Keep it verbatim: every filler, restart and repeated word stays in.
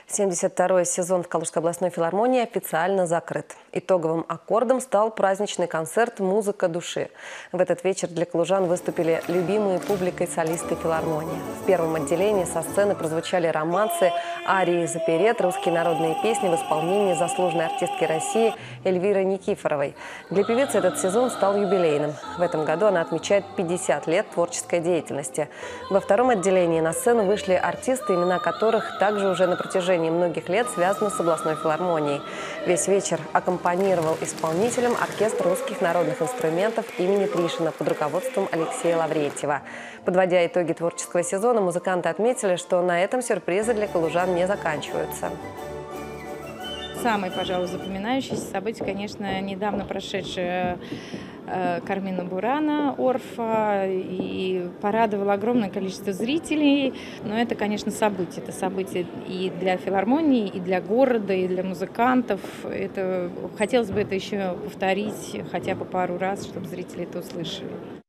семьдесят второй сезон в Калужской областной филармонии официально закрыт. Итоговым аккордом стал праздничный концерт «Музыка души». В этот вечер для калужан выступили любимые публикой солисты филармонии. В первом отделении со сцены прозвучали романсы, арии из оперет, русские народные песни в исполнении заслуженной артистки России Эльвиры Никифоровой. Для певицы этот сезон стал юбилейным. В этом году она отмечает пятьдесят лет творческой деятельности. Во втором отделении на сцену вышли артисты, имена которых также уже на протяжении многих лет связаны с областной филармонией. Весь вечер аккомпанировал исполнителям оркестр русских народных инструментов имени Тришина под руководством Алексея Лаврентьева. Подводя итоги творческого сезона, музыканты отметили, что на этом сюрпризы для калужан не заканчиваются. Самое, пожалуй, запоминающееся событие, конечно, недавно прошедшее э, Кармина Бурана, Орфа, и порадовало огромное количество зрителей. Но это, конечно, событие. Это событие и для филармонии, и для города, и для музыкантов. Это, хотелось бы это еще повторить хотя бы пару раз, чтобы зрители это услышали.